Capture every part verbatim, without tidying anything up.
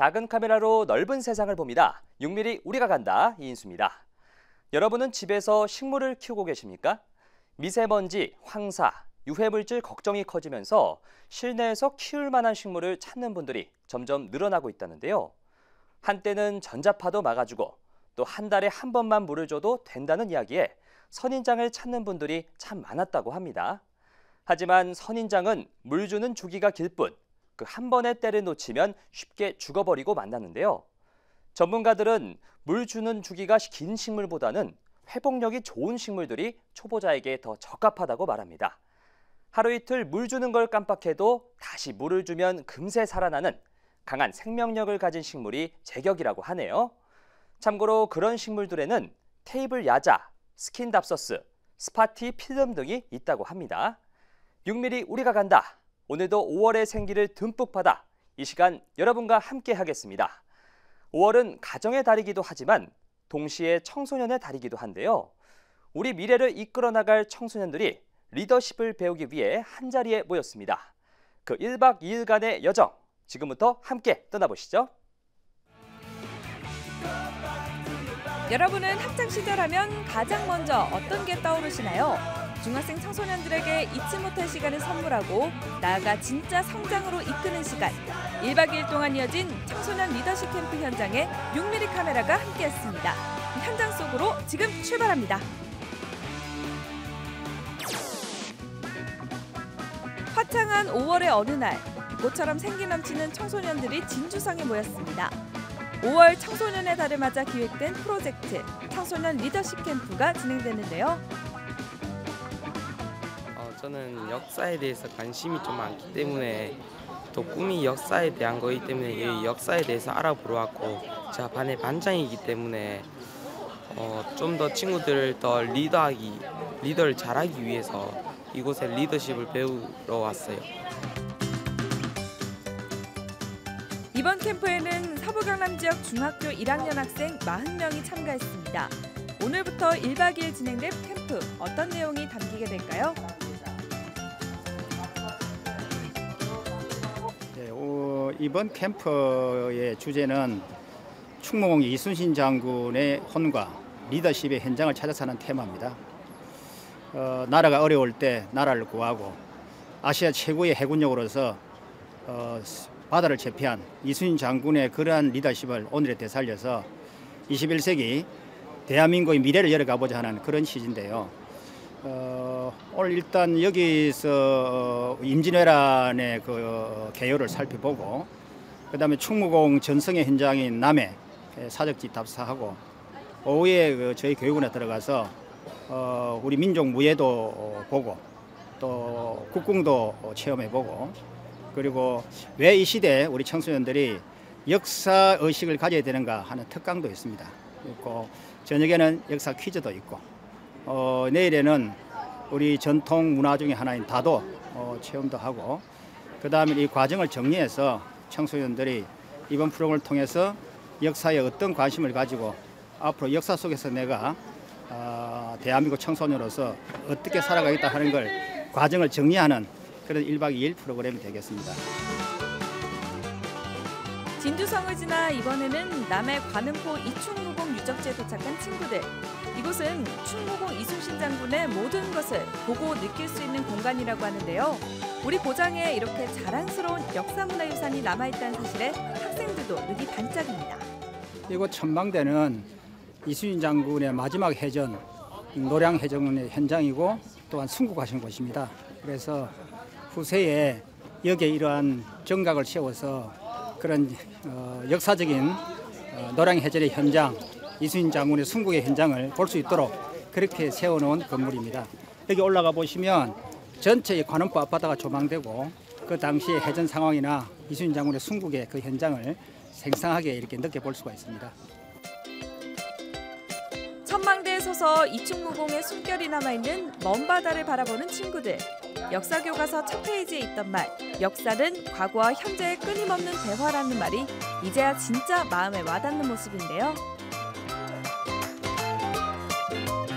작은 카메라로 넓은 세상을 봅니다. 육 밀리미터 우리가 간다, 이인수입니다. 여러분은 집에서 식물을 키우고 계십니까? 미세먼지, 황사, 유해물질 걱정이 커지면서 실내에서 키울 만한 식물을 찾는 분들이 점점 늘어나고 있다는데요. 한때는 전자파도 막아주고 또 한 달에 한 번만 물을 줘도 된다는 이야기에 선인장을 찾는 분들이 참 많았다고 합니다. 하지만 선인장은 물 주는 주기가 길 뿐 그 한 번의 때를 놓치면 쉽게 죽어버리고 만다는데요. 전문가들은 물 주는 주기가 긴 식물보다는 회복력이 좋은 식물들이 초보자에게 더 적합하다고 말합니다. 하루 이틀 물 주는 걸 깜빡해도 다시 물을 주면 금세 살아나는 강한 생명력을 가진 식물이 제격이라고 하네요. 참고로 그런 식물들에는 테이블 야자, 스킨답서스, 스파티 필름 등이 있다고 합니다. 육 밀리미터 우리가 간다. 오늘도 오월의 생기를 듬뿍 받아 이 시간 여러분과 함께 하겠습니다. 오월은 가정의 달이기도 하지만 동시에 청소년의 달이기도 한데요. 우리 미래를 이끌어 나갈 청소년들이 리더십을 배우기 위해 한자리에 모였습니다. 그 일 박 이 일간의 여정, 지금부터 함께 떠나보시죠. 여러분은 학창 시절 하면 가장 먼저 어떤 게 떠오르시나요? 중학생 청소년들에게 잊지 못할 시간을 선물하고 나아가 진짜 성장으로 이끄는 시간. 일 박 이 일 동안 이어진 청소년 리더십 캠프 현장에 육 밀리미터 카메라가 함께했습니다. 현장 속으로 지금 출발합니다. 화창한 오월의 어느 날, 꽃처럼 생기 넘치는 청소년들이 진주성에 모였습니다. 오월 청소년의 달을 맞아 기획된 프로젝트 청소년 리더십 캠프가 진행되는데요. 어, 저는 역사에 대해서 관심이 좀 많기 때문에 또 꿈이 역사에 대한 거기 때문에 이 역사에 대해서 알아보러 왔고 제가 반의 반장이기 때문에 어, 좀 더 친구들을 더 리더하기, 리더를 잘하기 위해서 이곳에 리더십을 배우러 왔어요. 이번 캠프에는 서부경남 지역 중학교 일 학년 학생 사십 명이 참가했습니다. 오늘부터 일 박 이 일 진행될 캠프, 어떤 내용이 담기게 될까요? 네, 어, 이번 캠프의 주제는 충무공 이순신 장군의 혼과 리더십의 현장을 찾아서 하는 테마입니다. 어, 나라가 어려울 때 나라를 구하고 아시아 최고의 해군력으로서 어, 바다를 제패한 이순신 장군의 그러한 리더십을 오늘에 되살려서 이십일 세기 대한민국의 미래를 열어가보자 하는 그런 시인데요. 어, 오늘 일단 여기서 임진왜란의 그 개요를 살펴보고 그 다음에 충무공 전성의 현장인 남해 사적지 답사하고 오후에 그 저희 교육원에 들어가서 어, 우리 민족 무예도 보고 또 국궁도 체험해보고 그리고 왜 이 시대에 우리 청소년들이 역사 의식을 가져야 되는가 하는 특강도 있습니다. 있고 저녁에는 역사 퀴즈도 있고 어, 내일에는 우리 전통 문화 중에 하나인 다도 어, 체험도 하고 그 다음에 이 과정을 정리해서 청소년들이 이번 프로그램을 통해서 역사에 어떤 관심을 가지고 앞으로 역사 속에서 내가 어, 대한민국 청소년으로서 어떻게 살아가겠다 하는 걸 과정을 정리하는 그런 일 박 이 일 프로그램이 되겠습니다. 진주성을 지나 이번에는 남해 관음포 이충무공 유적지에 도착한 친구들. 이곳은 충무공 이순신 장군의 모든 것을 보고 느낄 수 있는 공간이라고 하는데요. 우리 고장에 이렇게 자랑스러운 역사문화유산이 남아있다는 사실에 학생들도 눈이 반짝입니다. 이곳 천망대는 이순신 장군의 마지막 해전, 노량해전의 현장이고 또한 순국하신 곳입니다. 그래서 후세에 여기에 이러한 정각을 세워서 그런 어, 역사적인 어, 노량해전의 현장, 이순신 장군의 순국의 현장을 볼 수 있도록 그렇게 세워놓은 건물입니다. 여기 올라가 보시면 전체 관음포 앞바다가 조망되고 그 당시의 해전 상황이나 이순신 장군의 순국의 그 현장을 생생하게 이렇게 느껴볼 수가 있습니다. 천망대에 서서 이충무공의 숨결이 남아있는 먼 바다를 바라보는 친구들. 역사 교과서 첫 페이지에 있던 말, 역사는 과거와 현재의 끊임없는 대화라는 말이 이제야 진짜 마음에 와닿는 모습인데요.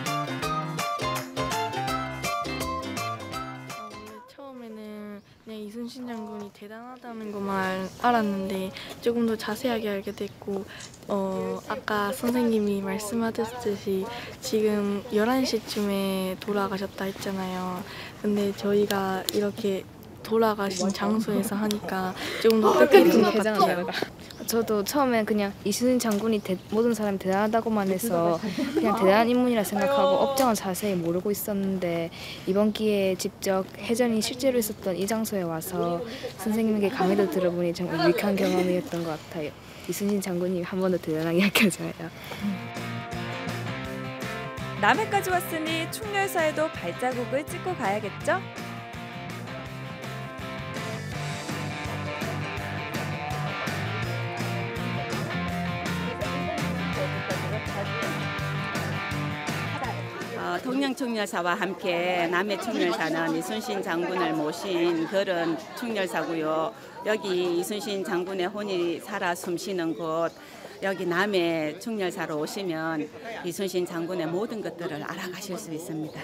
처음에는 그냥 이순신 장군이 대단하다는 것만 알았는데 조금 더 자세하게 알게 됐고 어, 아까 선생님이 말씀하셨듯이 지금 열한 시쯤에 돌아가셨다 했잖아요. 근데 저희가 이렇게 돌아가신 장소에서 하니까 조금 더 뜻깊은 것 같아요. 저도 처음엔 그냥 이순신 장군이 대, 모든 사람이 대단하다고만 해서 그냥 대단한 인물이라 생각하고 업적은 자세히 모르고 있었는데 이번 기회에 직접 해전이 실제로 있었던 이 장소에 와서 선생님에게 강의도 들어보니 정말 유익한 경험이었던 것 같아요. 이순신 장군이 한 번 더 대단하게 여겨져요. 남해까지 왔으니 충렬사에도 발자국을 찍고 가야겠죠? 어, 동양충렬사와 함께 남해충렬사는 이순신 장군을 모신 그런 충렬사고요. 여기 이순신 장군의 혼이 살아 숨쉬는 곳, 여기 남해 충렬사로 오시면 이순신 장군의 모든 것들을 알아가실 수 있습니다.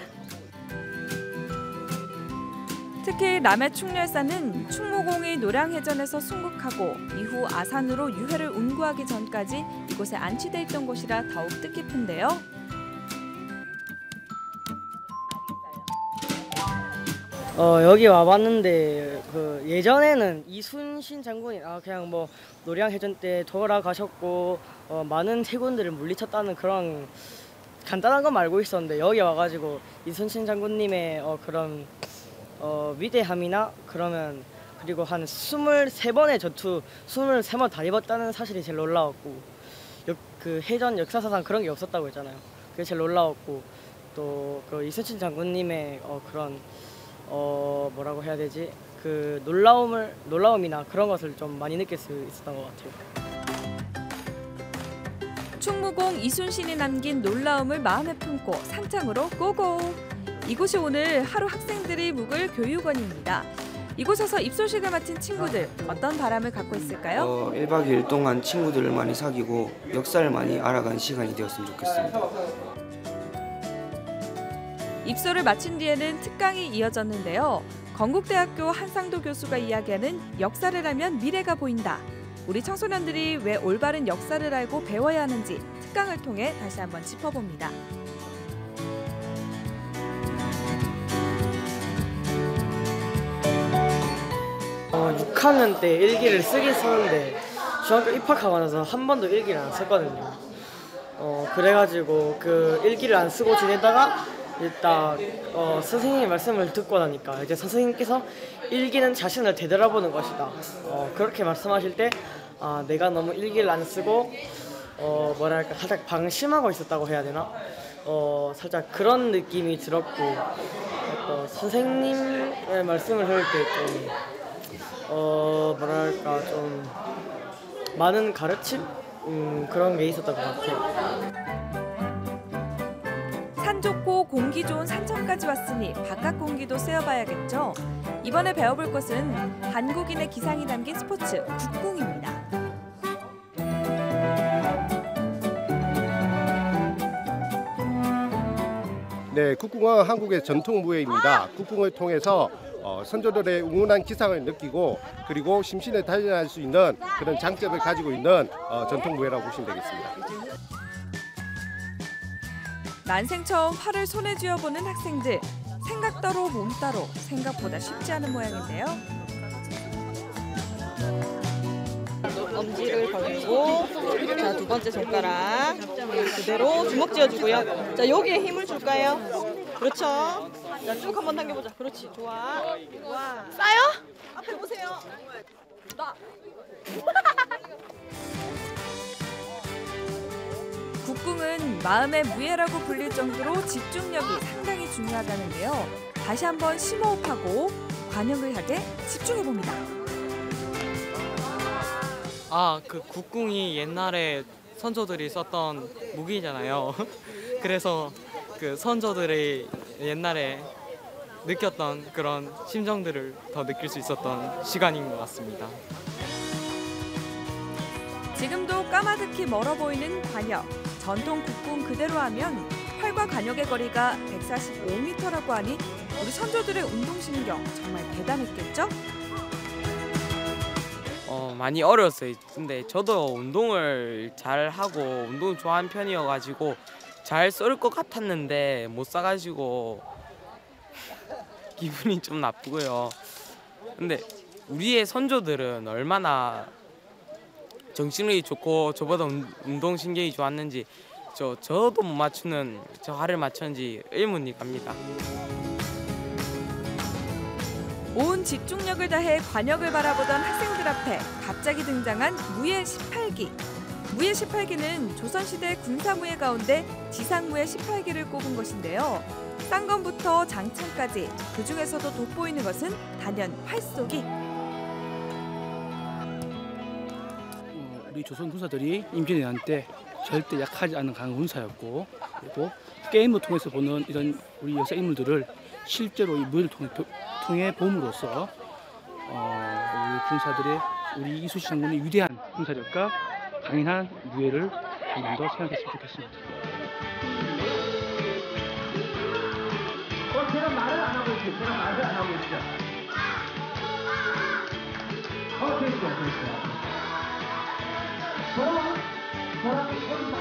특히 남해 충렬사는 충무공이 노량해전에서 순국하고 이후 아산으로 유해를 운구하기 전까지 이곳에 안치돼 있던 곳이라 더욱 뜻깊은데요. 어 여기 와봤는데 그 예전에는 이순신 장군이 아 그냥 뭐 노량해전 때 돌아가셨고 어, 많은 해군들을 물리쳤다는 그런 간단한 건 알고 있었는데 여기 와가지고 이순신 장군님의 어, 그런 어, 위대함이나 그러면 그리고 한 스물세 번의 전투 스물세 번 다 입었다는 사실이 제일 놀라웠고 역, 그 해전 역사사상 그런 게 없었다고 했잖아요. 그게 제일 놀라웠고 또 그 이순신 장군님의 어, 그런 어 뭐라고 해야 되지? 그 놀라움을 놀라움이나 그런 것을 좀 많이 느낄 수 있었던 것 같아요. 충무공 이순신이 남긴 놀라움을 마음에 품고 산장으로 고고! 이곳이 오늘 하루 학생들이 묵을 교육원입니다. 이곳에서 입소식을 마친 친구들 어떤 바람을 갖고 있을까요? 어, 일 박 이 일 동안 친구들을 많이 사귀고 역사를 많이 알아간 시간이 되었으면 좋겠습니다. 입소를 마친 뒤에는 특강이 이어졌는데요. 건국대학교 한상도 교수가 이야기하는 역사를 알면 미래가 보인다. 우리 청소년들이 왜 올바른 역사를 알고 배워야 하는지 특강을 통해 다시 한번 짚어봅니다. 어, 육 학년 때 일기를 쓰긴 쓰는데 중학교 입학하고 나서 한 번도 일기를 안 썼거든요. 어, 그래가지고 그 일기를 안 쓰고 지내다가 일단 어, 선생님의 말씀을 듣고 나니까 이제 선생님께서 일기는 자신을 되돌아보는 것이다. 어, 그렇게 말씀하실 때 아, 내가 너무 일기를 안 쓰고 어, 뭐랄까 살짝 방심하고 있었다고 해야 되나? 어, 살짝 그런 느낌이 들었고 어, 선생님의 말씀을 들을 때 좀 어, 뭐랄까 좀 많은 가르침? 음, 그런 게 있었던 것 같아요. 산 좋고 공기 좋은 산천까지 왔으니 바깥 공기도 쐬어봐야겠죠. 이번에 배워볼 것은 한국인의 기상이 담긴 스포츠 국궁입니다. 네, 국궁은 한국의 전통 무예입니다. 국궁을 통해서 어, 선조들의 응원한 기상을 느끼고 그리고 심신을 단련할 수 있는 그런 장점을 가지고 있는 어, 전통 무예라고 보시면 되겠습니다. 난생 처음 활을 손에 쥐어보는 학생들. 생각 따로 몸 따로 생각보다 쉽지 않은 모양인데요. 엄지를 벌리고 자, 두 번째 손가락 그대로 주먹 쥐어주고요. 자, 여기에 힘을 줄까요? 그렇죠. 자, 쭉 한번 당겨보자. 그렇지. 좋아. 좋아. 싸요? 앞에 보세요. 나. 국궁은 마음의 무예라고 불릴 정도로 집중력이 상당히 중요하다는데요. 다시 한번 심호흡하고 관역을 향해 집중해봅니다. 아, 그 국궁이 옛날에 선조들이 썼던 무기잖아요. 그래서 그 선조들이 옛날에 느꼈던 그런 심정들을 더 느낄 수 있었던 시간인 것 같습니다. 지금도 까마득히 멀어 보이는 관역. 전통 국궁 그대로 하면 활과 관역의 거리가 백사십오 미터라고 하니 우리 선조들의 운동신경 정말 대단했겠죠? 많이 어려웠어요. 근데 저도 운동을 잘 하고 운동 좋아하는 편이어가지고 잘 쏠 것 같았는데 못 쏴가지고 기분이 좀 나쁘고요. 근데 우리의 선조들은 얼마나 정신력이 좋고 저보다 운동신경이 좋았는지 저 저도 못 맞추는 저 활을 맞췄는지 의문이 갑니다. 온 집중력을 다해 관역을 바라보던 학생들 앞에 갑자기 등장한 무예 십팔 기. 무예 십팔 기는 조선시대 군사무예 가운데 지상무예 십팔 기를 꼽은 것인데요. 쌍검부터 장창까지 그중에서도 돋보이는 것은 단연 활쏘기. 우리 조선 군사들이 임진왜란 때 절대 약하지 않은 강한 군사였고, 그리고 게임을 통해서 보는 이런 우리 역사 인물들을 실제로 이 무예를 통해, 통해 봄으로써 어, 우리 군사들의 우리 이순신 장군의 위대한 군사력과 강인한 무예를 한 번 더 생각했으면 좋겠습니다. 어, 제가 말을 안 하고 있어요. 제가 말을 안 하고 있죠. 어, 그렇죠, 그렇죠. 저랑, 저랑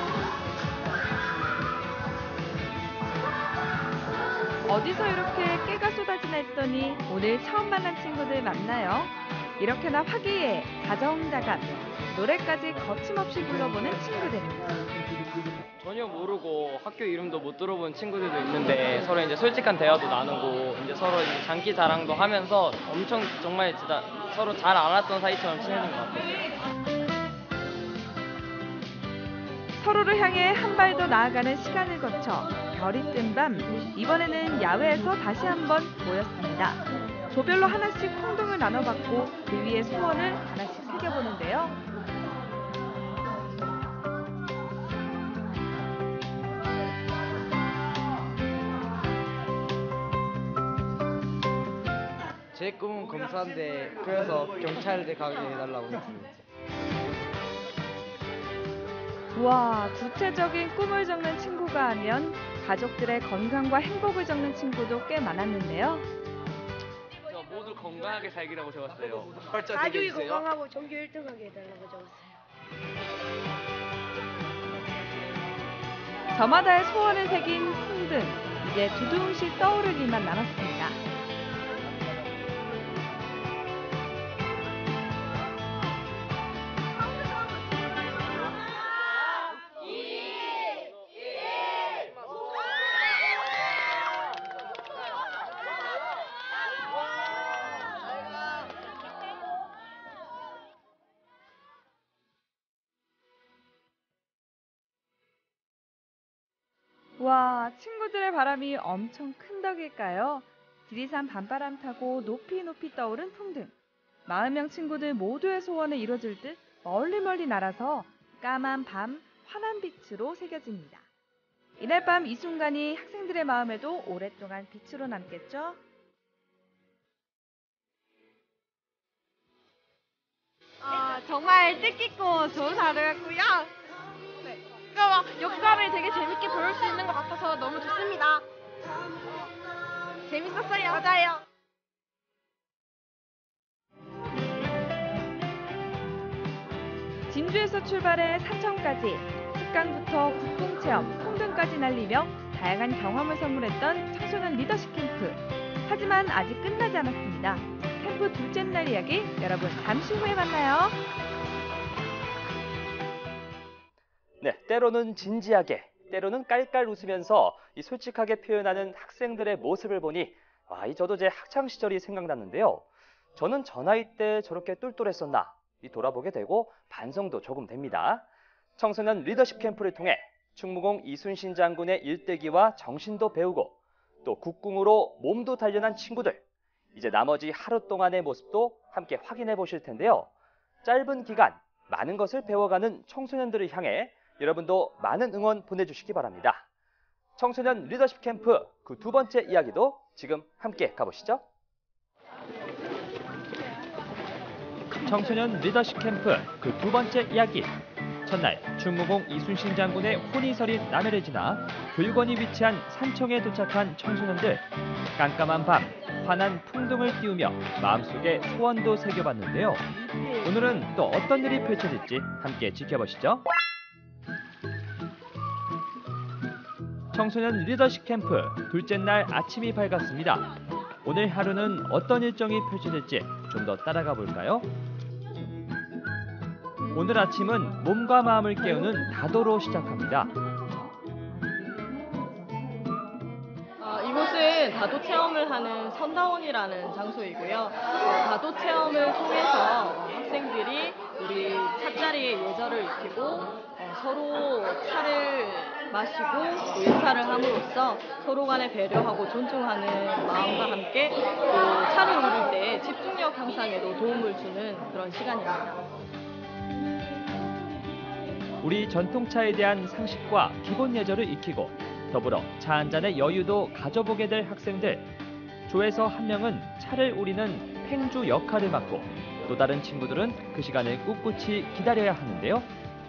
어디서 이렇게 깨가 쏟아지나 했더니 오늘 처음 만난 친구들 만나요. 이렇게나 화기애애, 다정다감, 노래까지 거침없이 불러보는 친구들. 전혀 모르고 학교 이름도 못 들어본 친구들도 있는데 서로 이제 솔직한 대화도 나누고 이제 서로 이제 장기 자랑도 하면서 엄청 정말 진짜 서로 잘 알았던 사이처럼 지내는 것 같아요. 서로를 향해 한 발 더 나아가는 시간을 거쳐 별이 뜬 밤, 이번에는 야외에서 다시 한번 모였습니다. 조별로 하나씩 콩둥을 나눠받고 그 위에 소원을 하나씩 새겨보는데요. 제 꿈은 검사인데 그래서 경찰대 가게 해달라고 했습니다. 우와, 구체적인 꿈을 적는 친구가 하면 가족들의 건강과 행복을 적는 친구도 꽤 많았는데요. 저 모두 건강하게 살기라고 적었어요. 가족이 건강하고 전교 일 등 하게 해달라고 적었어요. 저마다의 소원을 새긴 풍등, 이제 두둥실 떠오를 일만 남았습니다. 와, 친구들의 바람이 엄청 큰 덕일까요? 지리산 밤바람 타고 높이 높이 떠오른 풍등. 마흔 명 친구들 모두의 소원을 이뤄줄 듯 멀리 멀리 날아서 까만 밤, 환한 빛으로 새겨집니다. 이날 밤 이 순간이 학생들의 마음에도 오랫동안 빛으로 남겠죠? 아, 정말 뜻깊고 좋은 하루였고요. 네. 그러니까 역사를 되게 재밌게 배울 수 있는 것 같아서 너무 좋습니다. 재밌었어요. 맞아요. 진주에서 출발해 사천까지, 특강부터 국궁체험, 풍등까지 날리며 다양한 경험을 선물했던 청소년 리더십 캠프. 하지만 아직 끝나지 않았습니다. 캠프 둘째 날 이야기 여러분 잠시 후에 만나요. 네, 때로는 진지하게, 때로는 깔깔 웃으면서 이 솔직하게 표현하는 학생들의 모습을 보니 아, 이 저도 제 학창 시절이 생각났는데요. 저는 저 나이 때 저렇게 똘똘했었나 이 돌아보게 되고 반성도 조금 됩니다. 청소년 리더십 캠프를 통해 충무공 이순신 장군의 일대기와 정신도 배우고 또 국궁으로 몸도 단련한 친구들, 이제 나머지 하루 동안의 모습도 함께 확인해 보실 텐데요. 짧은 기간 많은 것을 배워가는 청소년들을 향해 여러분도 많은 응원 보내주시기 바랍니다. 청소년 리더십 캠프 그 두 번째 이야기도 지금 함께 가보시죠. 청소년 리더십 캠프 그 두 번째 이야기. 첫날 충무공 이순신 장군의 혼이 서린 남해를 지나 교육원이 위치한 산청에 도착한 청소년들. 깜깜한 밤, 환한 풍등을 띄우며 마음속에 소원도 새겨봤는데요. 오늘은 또 어떤 일이 펼쳐질지 함께 지켜보시죠. 청소년 리더십 캠프 둘째 날 아침이 밝았습니다. 오늘 하루는 어떤 일정이 펼쳐질지 좀 더 따라가 볼까요? 오늘 아침은 몸과 마음을 깨우는 다도로 시작합니다. 어, 이곳은 다도 체험을 하는 선다원이라는 장소이고요. 어, 다도 체험을 통해서 어, 학생들이 우리 찻자리에 예절을 익히고 어, 서로 차를 마시고 또 인사를 함으로써 서로 간에 배려하고 존중하는 마음과 함께 또 차를 우릴 때 집중력 향상에도 도움을 주는 그런 시간입니다. 우리 전통차에 대한 상식과 기본 예절을 익히고 더불어 차 한 잔의 여유도 가져보게 될 학생들. 조에서 한 명은 차를 우리는 팽주 역할을 맡고 또 다른 친구들은 그 시간을 꿋꿋이 기다려야 하는데요.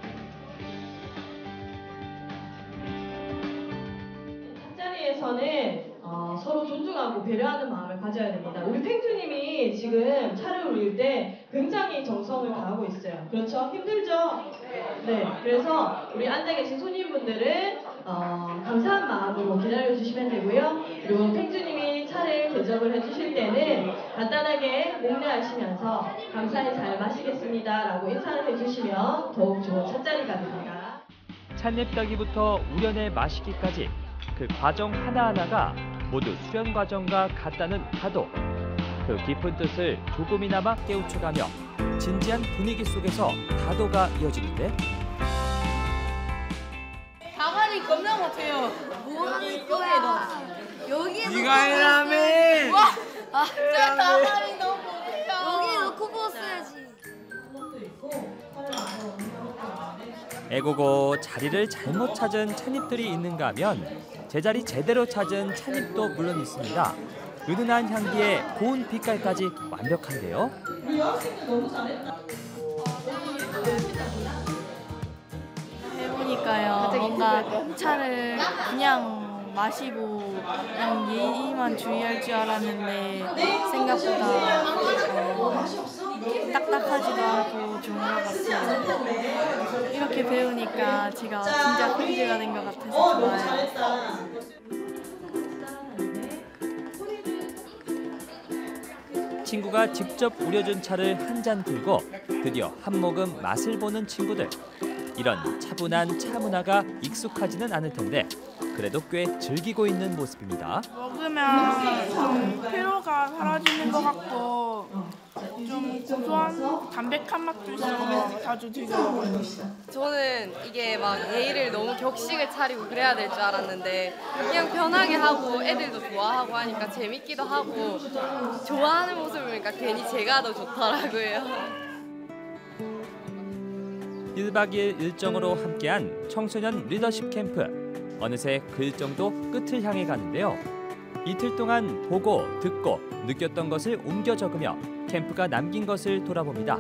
찻자리에서는 어, 서로 존중하고 배려하는 마음을 가져야 됩니다. 우리 팽주님이 지금 차를 울릴 때 굉장히 정성을 다하고 있어요. 그렇죠? 힘들죠? 네. 그래서 우리 앉아 계신 손님분들은 어, 감사한 마음으로 기다려주시면 되고요. 그리고 팽주님이 차를 대접을 해주실 때는 간단하게 목례하시면서 감사히 잘 마시겠습니다 라고 인사를 해주시면 더욱 좋은 찻자리가 됩니다. 찻잎 따기부터 우려내 마시기까지 그 과정 하나하나가 모두 수련 과정과 같다는 다도. 그 깊은 뜻을 조금이나마 깨우쳐가며 진지한 분위기 속에서 다도가 이어지는데 가만히 겁나 못해요. 뭐하는 거야 너? 여기에 네가 해라며. 와, 아, 진짜 가만히 너무 못해요. 여기 놓고 벗어야지. 애고고 자리를 잘못 찾은 찻잎들이 있는가 하면 제자리 제대로 찾은 찻잎도 물론 있습니다. 은은한 향기에 고운 빛깔까지 완벽한데요. 우리 여학생들 너무 잘했다. 해보니까요. 뭔가 차를 그냥 마시고 그냥 예의만 주의할 줄 알았는데 생각보다 어, 딱딱하지도 않고 좋은 것 같아요. 이렇게 배우니까 제가 진짜 팽주가 된 것 같아서 좋아요. 친구가 직접 우려준 차를 한 잔 들고 드디어 한 모금 맛을 보는 친구들. 이런 차분한 차 문화가 익숙하지는 않을 텐데 그래도 꽤 즐기고 있는 모습입니다. 먹으면 좀 피로가 사라지는 것 같고 좀 고소한 담백한 맛도 있어서 자주 즐겨 먹어요. 저는 이게 막 예의를 너무 격식을 차리고 그래야 될 줄 알았는데 그냥 편하게 하고 애들도 좋아하고 하니까 재밌기도 하고 좋아하는 모습을 보니까 괜히 제가 더 좋더라고요. 일박 이일 일정으로 함께한 청소년 리더십 캠프. 어느새 그 일정도 끝을 향해 가는데요. 이틀 동안 보고 듣고 느꼈던 것을 옮겨 적으며 캠프가 남긴 것을 돌아봅니다.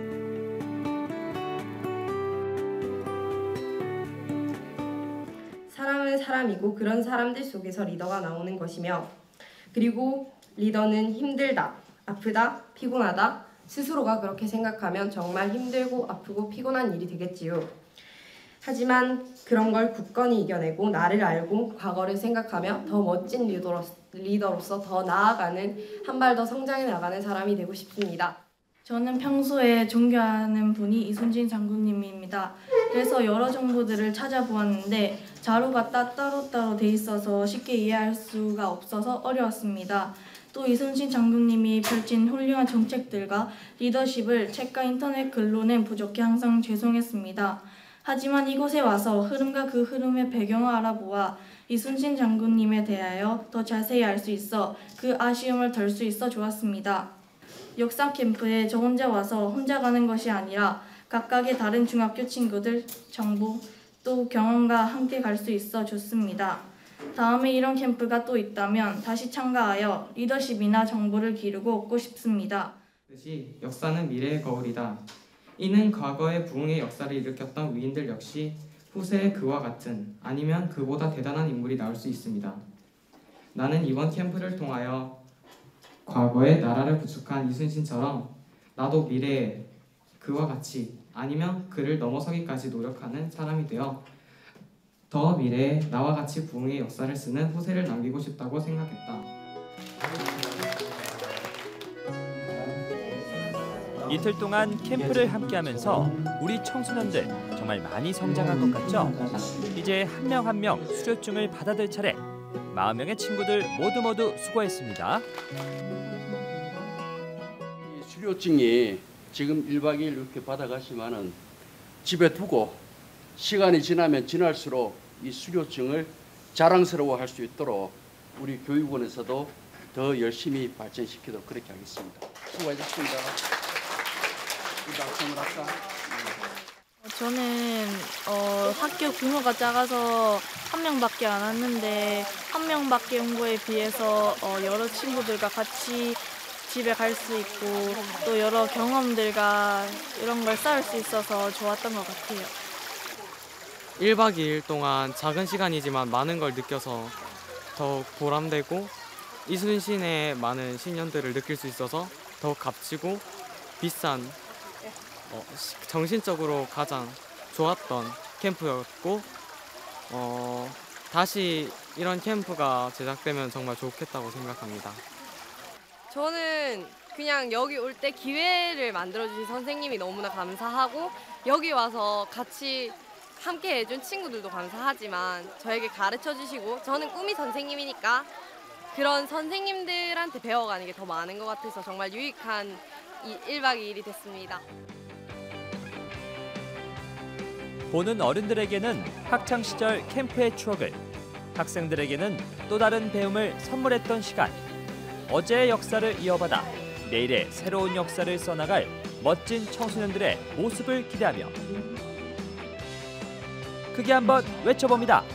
사람은 사람이고 그런 사람들 속에서 리더가 나오는 것이며 그리고 리더는 힘들다, 아프다, 피곤하다 스스로가 그렇게 생각하면 정말 힘들고 아프고 피곤한 일이 되겠지요. 하지만 그런 걸 굳건히 이겨내고 나를 알고 과거를 생각하며 더 멋진 리더로서, 리더로서 더 나아가는 한 발 더 성장해 나가는 사람이 되고 싶습니다. 저는 평소에 존경하는 분이 이순신 장군님입니다. 그래서 여러 정보들을 찾아보았는데 자료가 따로따로 돼 있어서 쉽게 이해할 수가 없어서 어려웠습니다. 또 이순신 장군님이 펼친 훌륭한 정책들과 리더십을 책과 인터넷 글로는 부족해 항상 죄송했습니다. 하지만 이곳에 와서 흐름과 그 흐름의 배경을 알아보아 이순신 장군님에 대하여 더 자세히 알 수 있어 그 아쉬움을 덜 수 있어 좋았습니다. 역사 캠프에 저 혼자 와서 혼자 가는 것이 아니라 각각의 다른 중학교 친구들, 정보, 또 경험과 함께 갈 수 있어 좋습니다. 다음에 이런 캠프가 또 있다면 다시 참가하여 리더십이나 정보를 기르고 얻고 싶습니다. 뜻이 역사는 미래의 거울이다. 이는 과거의 부흥의 역사를 일으켰던 위인들 역시 후세의 그와 같은 아니면 그보다 대단한 인물이 나올 수 있습니다. 나는 이번 캠프를 통하여 과거에 나라를 구축한 이순신처럼 나도 미래에 그와 같이 아니면 그를 넘어서기까지 노력하는 사람이 되어 더 미래에 나와 같이 부흥의 역사를 쓰는 후세를 남기고 싶다고 생각했다. 이틀 동안 캠프를 함께하면서 우리 청소년들 정말 많이 성장한 것 같죠? 이제 한 명 한 명 수료증을 받아들 차례. 사십 명의 친구들 모두 모두 수고했습니다. 이 수료증이 지금 일 박 이 일 이렇게 받아가시면은 집에 두고 시간이 지나면 지날수록 이 수료증을 자랑스러워할 수 있도록 우리 교육원에서도 더 열심히 발전시키도록 그렇게 하겠습니다. 수고하셨습니다. 이 방송을 할까? 저는 어, 학교 규모가 작아서 한 명밖에 안 왔는데 한 명밖에 온 거에 비해서 어, 여러 친구들과 같이 집에 갈 수 있고 또 여러 경험들과 이런 걸 쌓을 수 있어서 좋았던 것 같아요. 일 박 이 일 동안 작은 시간이지만 많은 걸 느껴서 더욱 보람되고 이순신의 많은 신년들을 느낄 수 있어서 더욱 값지고 비싼 어, 정신적으로 가장 좋았던 캠프였고 어, 다시 이런 캠프가 제작되면 정말 좋겠다고 생각합니다. 저는 그냥 여기 올 때 기회를 만들어주신 선생님이 너무나 감사하고 여기 와서 같이 함께 해준 친구들도 감사하지만 저에게 가르쳐주시고 저는 꿈이 선생님이니까 그런 선생님들한테 배워가는 게 더 많은 것 같아서 정말 유익한 이 일 박 이 일이 됐습니다. 보는 어른들에게는 학창시절 캠프의 추억을, 학생들에게는 또 다른 배움을 선물했던 시간. 어제의 역사를 이어받아 내일의 새로운 역사를 써나갈 멋진 청소년들의 모습을 기대하며 크게 한번 외쳐봅니다.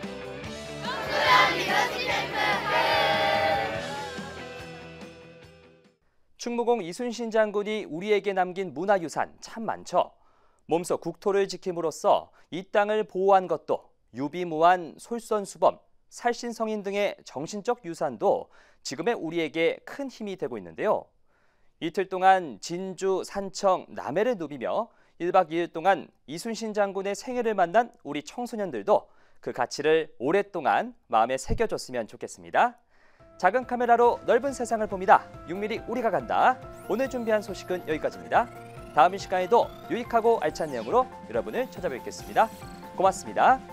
충무공 이순신 장군이 우리에게 남긴 문화유산 참 많죠. 몸소 국토를 지킴으로써 이 땅을 보호한 것도 유비무환, 솔선수범, 살신성인 등의 정신적 유산도 지금의 우리에게 큰 힘이 되고 있는데요. 이틀 동안 진주, 산청, 남해를 누비며 일 박 이 일 동안 이순신 장군의 생애를 만난 우리 청소년들도 그 가치를 오랫동안 마음에 새겨줬으면 좋겠습니다. 작은 카메라로 넓은 세상을 봅니다. 육 밀리 우리가 간다. 오늘 준비한 소식은 여기까지입니다. 다음 이 시간에도 유익하고 알찬 내용으로 여러분을 찾아뵙겠습니다. 고맙습니다.